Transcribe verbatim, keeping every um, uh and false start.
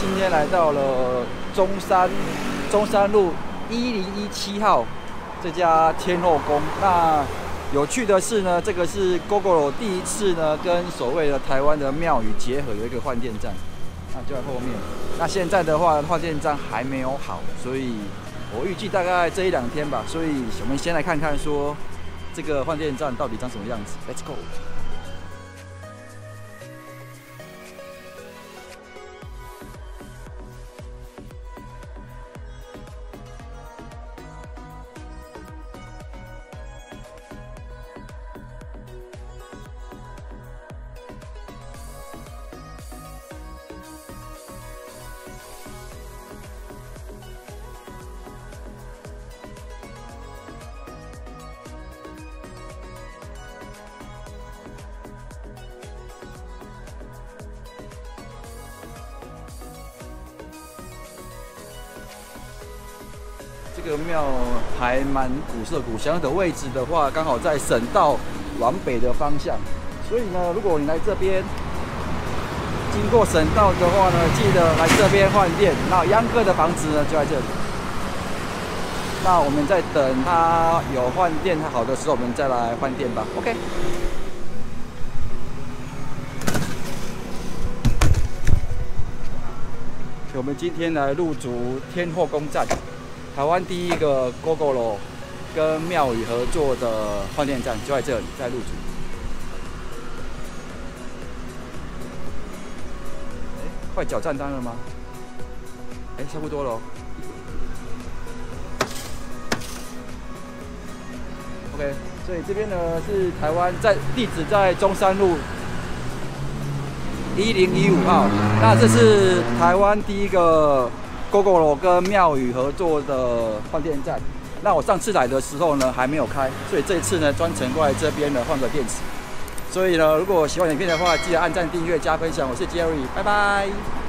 今天来到了中山中山路一零一七号这家天后宫。那有趣的是呢，这个是 Gogoro 第一次呢跟所谓的台湾的庙宇结合，有一个换电站，那就在后面。那现在的话，换电站还没有好，所以我预计大概这一两天吧。所以我们先来看看说这个换电站到底长什么样子。Let's go。这个庙还蛮古色古香的，位置的话刚好在省道往北的方向，所以呢，如果你来这边经过省道的话呢，记得来这边换电。那央哥的房子呢就在这里。那我们在等它有换电好的时候，我们再来换电吧。OK。我们今天来入主天后宫站。台湾第一个 Gogoro 跟庙宇合作的换电站就在这里，在入主。哎，快缴账单了吗？哎，差不多了。OK， 所以这边呢是台湾在地址在中山路一零一五号。那这是台湾第一个Gogoro 跟庙宇合作的换电站，那我上次来的时候呢还没有开，所以这一次呢专程过来这边呢换个电池。所以呢，如果喜欢影片的话，记得按赞、订阅、加分享。我是 Jerry， 拜拜。